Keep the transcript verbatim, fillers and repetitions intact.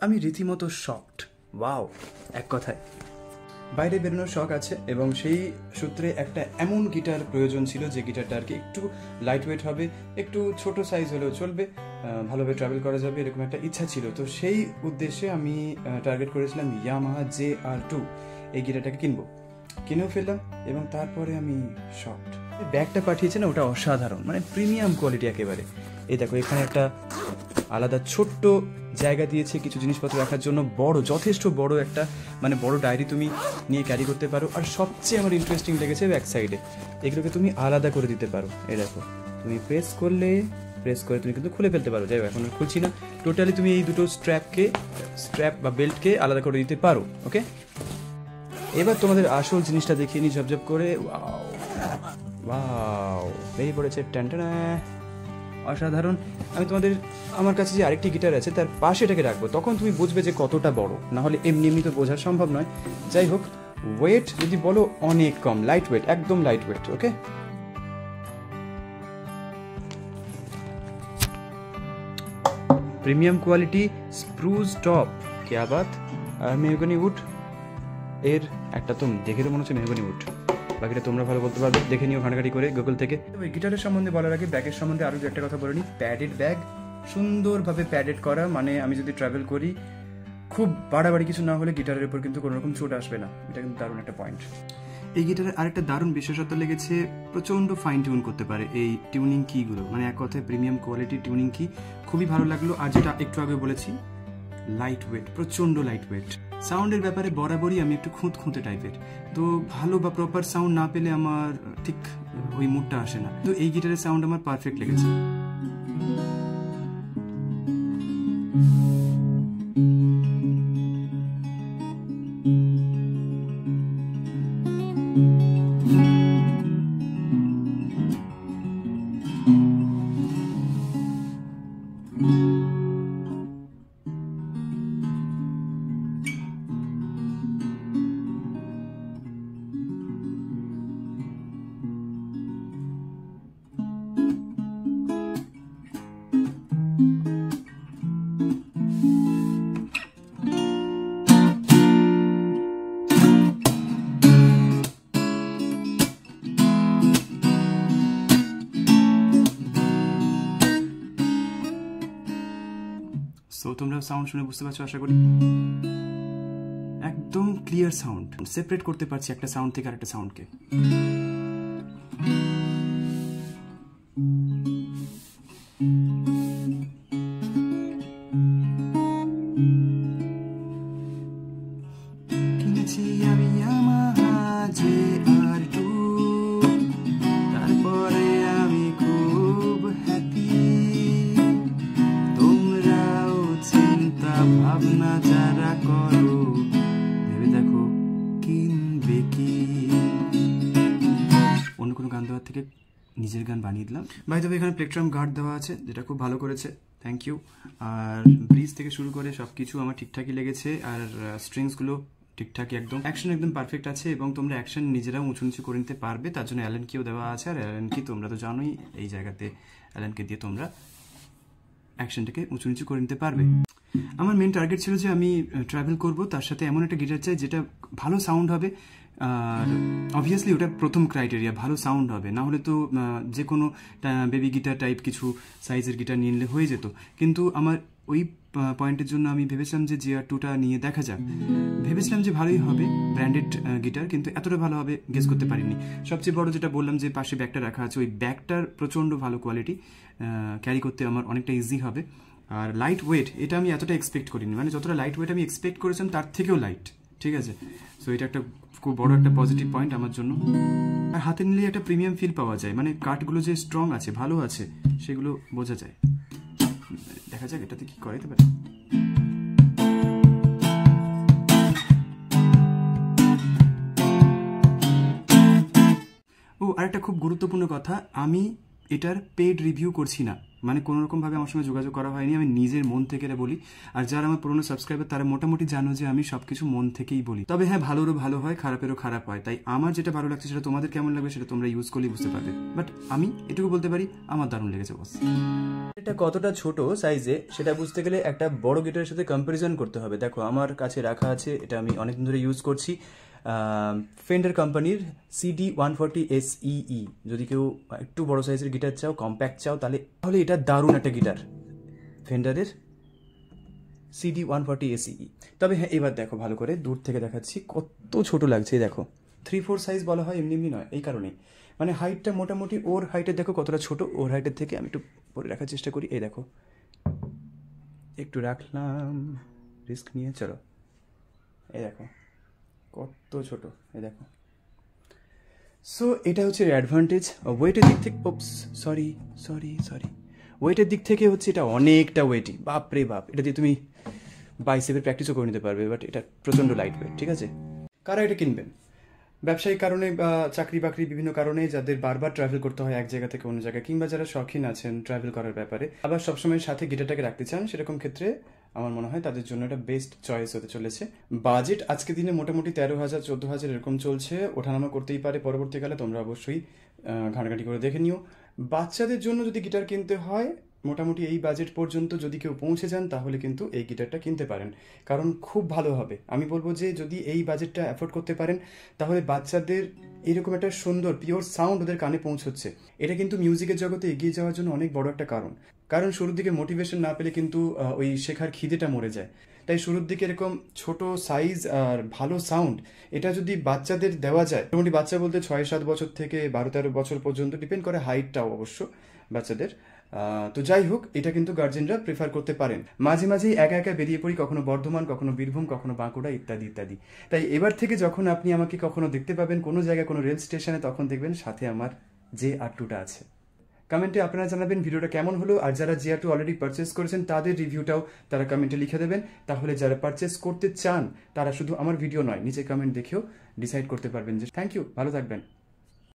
আমি রীতিমতো shocked. Wow, এক কথায় বাইরে বেরোনোর শখ আছে এবং সেই সূত্রে একটা এমন গিটার প্রয়োজন ছিল যে গিটারটা আর কি একটু লাইট ওয়েট হবে, একটু ছোট সাইজ হলেও চলবে, ভালোভাবে ট্রাভেল করা যাবে, এরকম একটা ইচ্ছা ছিল। তো সেই উদ্দেশ্যে আমি টার্গেট করেছিলাম ইয়ামাহা জে আর টু এই গিটারটাকে কিনবো। কিনেও ফেললাম এবং তারপরে আমি শকড। ব্যাগটা পাঠিয়েছে না, ওটা অসাধারণ, মানে প্রিমিয়াম কোয়ালিটি একেবারে। এই দেখো, এখানে একটা আলাদা ছোট্ট জায়গা দিয়েছে কিছু জিনিসপত্র রাখার জন্য, বড়, যথেষ্ট বড় একটা মানে বড় ডায়েরি তুমি নিয়ে ক্যারি করতে পারো। আর সবচেয়ে আমার ইন্টারেস্টিং লেগেছে ব্যাক সাইডে এগুলোকে তুমি আলাদা করে দিতে পারো। এই দেখো, তুমি প্রেস করলে প্রেস করে তুমি কিন্তু খুলে ফেলতে পারো। যাই হোক, এখন খুলছি না। টোটালি তুমি এই দুটো স্ট্র্যাপকে স্ট্র্যাপ বা বেল্টকে আলাদা করে দিতে পারো। ওকে, এবার তোমাদের আসল জিনিসটা দেখিয়ে নিই ঝপঝপ করে। ওয়াও ওয়াও, বেরিয়ে পড়েছে ট্যান্টানা, অসাধারণ। আমি তোমাদের আমার কাছে যে আরেকটি গিটার আছে তার পাশে এটাকে রাখবো, তখন তুমি বুঝবে যে কতটা বড়, না হলে এমনি এমনি তো বোঝা সম্ভব নয়। যাই হোক, ওয়েট যদি বলো অনেক কম, লাইট ওয়েট, একদম light weight. Okay, premium quality spruce top, কেয়া বাত। আর মেহগনি উড, এর একটা তো দেখে তো মনে হচ্ছে মেহগনি উড, বাকিটা তোমরা ভালো বলতে পারবে, দেখে নিও ঘাটাঘাটি করে গুগল থেকে। ওই গিটারের সম্বন্ধে বলার আগে ব্যাগের সম্বন্ধে আরও একটা কথা বলে নিই। প্যাডেড ব্যাগ, সুন্দরভাবে প্যাডেড করা, মানে আমি যদি ট্রাভেল করি খুব বাড়াবাড়ি কিছু না হলে গিটারের উপর কিন্তু কোনো রকম চোট আসবে না। এটা কিন্তু দারুণ একটা পয়েন্ট। এই গিটারের আরেকটা দারুণ বিশেষত্ব লেগেছে, প্রচণ্ড ফাইন টিউন করতে পারে এই টিউনিং কিগুলো, মানে এক কথায় প্রিমিয়াম কোয়ালিটি টিউনিং কি, খুবই ভালো লাগলো। আর যেটা একটু আগে বলেছি, লাইট ওয়েট, প্রচণ্ড লাইট ওয়েট। সাউন্ডের ব্যাপারে বরাবরই আমি একটু খুঁত খুঁতে টাইপের, তো ভালো বা প্রপার সাউন্ড না পেলে আমার ঠিক ওই মুডটা আসে না। তো এই গিটারের সাউন্ড আমার পারফেক্ট লেগেছে। সো তোমরা সাউন্ড শুনে বুঝতে পারছো আশা করি, একদম ক্লিয়ার সাউন্ড, সেপারেট করতে পারছি একটা সাউন্ড থেকে আরেকটা সাউন্ডকে। কিনেছি আমি ইয়ামাহা জে আর টু, তারপরে আমি খুব হ্যাপি। তোমরাও চিন্তা ভাবনা যারা করো, ভেবে দেখো কিনবে কি। অন্য কোনো গান দেওয়ার থেকে নিজের গান বানিয়ে দিলাম। বাই দ্য ওয়ে, এখানে প্লেকট্রাম গার্ড দেওয়া আছে, যেটা খুব ভালো করেছে, থ্যাংক ইউ। আর ব্রিজ থেকে শুরু করে সব কিছু আমার ঠিকঠাকই লেগেছে। আর স্ট্রিংসগুলো ঠিকঠাকই, একদম অ্যাকশন একদম পারফেক্ট আছে এবং তোমরা অ্যাকশন নিজেরাও উঁচু নিচু করে নিতে পারবে। তার জন্য অ্যালেন কিও দেওয়া আছে। আর অ্যালেন কি তোমরা তো জানোই, এই জায়গাতে অ্যালেনকে দিয়ে তোমরা অ্যাকশনটাকে উঁচু নিচু করে নিতে পারবে। আমার মেন টার্গেট ছিল যে আমি ট্রাভেল করব, তার সাথে এমন একটা গিটার চাই যেটা ভালো সাউন্ড হবে। আর অবভিয়াসলি ওটা প্রথম ক্রাইটেরিয়া, ভালো সাউন্ড হবে, না হলে তো যে কোনো বেবি গিটার টাইপ কিছু সাইজের গিটার নিয়ে নিলে হয়ে যেত। কিন্তু আমার ওই পয়েন্টের জন্য আমি ভেবেছিলাম যে জে আর টুটা নিয়ে দেখা যাক। ভেবেছিলাম যে ভালোই হবে, ব্র্যান্ডেড গিটার, কিন্তু এতটা ভালো হবে গেস করতে পারিনি। সবচেয়ে বড় যেটা বললাম যে পাশে ব্যাগটা রাখা আছে, ওই ব্যাগটার প্রচণ্ড ভালো কোয়ালিটি, ক্যারি করতে আমার অনেকটা ইজি হবে। আর লাইট ওয়েট, এটা আমি এতটা এক্সপেক্ট করিনি, মানে যতটা লাইট ওয়েট আমি এক্সপেক্ট করেছিলাম তার থেকেও লাইট। ঠিক আছে, সো এটা একটা খুব বড় একটা পজিটিভ পয়েন্ট আমার জন্য। আর হাতে নিলে একটা প্রিমিয়াম ফিল পাওয়া যায়, মানে কাঠগুলো যে স্ট্রং আছে, ভালো আছে, সেগুলো বোঝা যায়। দেখা যাক এটাতে কি করাইতে পারে। ও আরেকটা খুব গুরুত্বপূর্ণ কথা, আমি এটার পেড রিভিউ করছি না, মানে কোনো রকমভাবে আমার সঙ্গে যোগাযোগ করা হয়নি, আমি নিজের মন থেকে এটা বলি। আর যারা আমার পুরোনো সাবস্ক্রাইবার তারা মোটামুটি জানো যে আমি সবকিছু মন থেকেই বলি। তবে হ্যাঁ, ভালোরও ভালো হয়, খারাপেরও খারাপ হয়। তাই আমার যেটা ভালো লাগছে সেটা তোমাদের কেমন লাগবে সেটা তোমরা ইউজ করলেই বুঝতে পারবে। বাট আমি এটুকু বলতে পারি আমার দারুণ লেগেছে বস। এটা কতটা ছোট সাইজে সেটা বুঝতে গেলে একটা বড় গিটারের সাথে কম্পারিজন করতে হবে। দেখো আমার কাছে রাখা আছে, এটা আমি অনেকদিন ধরে ইউজ করছি, ফেন্ডার কোম্পানির CD one forty S E. যদি কেউ একটু বড় সাইজের গিটার চাও, কম্প্যাক্ট চাও, তাহলে তাহলে এটা দারুণ একটা গিটার, ফেন্ডারের CD one forty S E. তবে হ্যাঁ, এবার দেখো ভালো করে দূর থেকে দেখাচ্ছি কত ছোট লাগছে। দেখো থ্রি ফোর সাইজ বলা হয় এমনি এমনি নয়, এই কারণেই মানে হাইটটা মোটামুটি ওর হাইটের দেখো কতটা ছোট, ওর হাইটের থেকে আমি একটু পরে রাখার চেষ্টা করি। এই দেখো একটু রাখলাম রিস্ক নিয়ে, চলো এই দেখো কত ছোট, এই দেখো। সো এটা হচ্ছে অ্যাডভান্টেজ। ওয়েটের দিক থেকে, ওপস সরি সরি সরি ওয়েটের দিক থেকে হচ্ছে এটা অনেকটা ওয়েটি, বাপ রে বাপ। এটা দিয়ে তুমি বাইসেপের প্র্যাকটিসও করে নিতে পারবে, বাট এটা প্রচণ্ড লাইট ওয়েট, ঠিক আছে। কারা এটা কিনবেন? ব্যবসায়িক কারণে বা চাকরি বাকরি বিভিন্ন কারণে, যাদের বারবার ট্রাভেল করতে হয় এক জায়গা থেকে অন্য জায়গায়, কিংবা যারা শখিন আছেন ট্রাভেল করার ব্যাপারে, আবার সবসময় সাথে গিটারটাকে রাখতে চান, সেরকম ক্ষেত্রে আমার মনে হয় তাদের জন্য এটা বেস্ট চয়েস হতে চলেছে। বাজেট আজকে দিনে মোটামুটি তেরো হাজার চোদ্দো হাজার এরকম চলছে, ওঠানামা করতেই পারে পরবর্তীকালে, তোমরা অবশ্যই ঘাঁটাঘাঁটি করে দেখে নিও। বাচ্চাদের জন্য যদি গিটার কিনতে হয় মোটামুটি এই বাজেট পর্যন্ত যদি কেউ পৌঁছে যান তাহলে কিন্তু এই গিটারটা কিনতে পারেন, কারণ খুব ভালো হবে। আমি বলবো যে যদি এই বাজেটটা অ্যাফোর্ড করতে পারেন তাহলে বাচ্চাদের এরকম একটা সুন্দর পিওর সাউন্ড ওদের কানে পৌঁছচ্ছে। এটা কিন্তু মিউজিকের জগতে এগিয়ে যাওয়ার জন্য অনেক বড় একটা কারণ। কারণ শুরুর দিকে মোটিভেশন না পেলে কিন্তু ওই শেখার খিদেটা মরে যায়। তাই শুরুর দিকে এরকম ছোট সাইজ আর ভালো সাউন্ড এটা যদি বাচ্চাদের দেওয়া যায়, মোটামুটি বাচ্চা বলতে ছয় সাত বছর থেকে বারো তেরো বছর পর্যন্ত, ডিপেন্ড করে হাইটটাও অবশ্য বাচ্চাদের। তো যাই হোক, এটা কিন্তু গার্জেনরা প্রেফার করতে পারেন। মাঝে মাঝেই একা একা বেরিয়ে পড়ি, কখনো বর্ধমান, কখনো বীরভূম, কখনো বাঁকুড়া, ইত্যাদি ইত্যাদি। তাই এবার থেকে যখন আপনি আমাকে কখনো দেখতে পাবেন কোনো জায়গায়, কোনো রেল স্টেশনে, তখন দেখবেন সাথে আমার জে আর টুটা আছে। কমেন্টে আপনারা জানাবেন ভিডিওটা কেমন হলো, আর যারা J R two already purchase করেছেন তাদের রিভিউটাও তারা কমেন্টে লিখে দেবেন। তাহলে যারা পারচেস করতে চান তারা শুধু আমার ভিডিও নয়, নিচে কমেন্ট দেখেও ডিসাইড করতে পারবেন যে থ্যাংক ইউ, ভালো থাকবেন।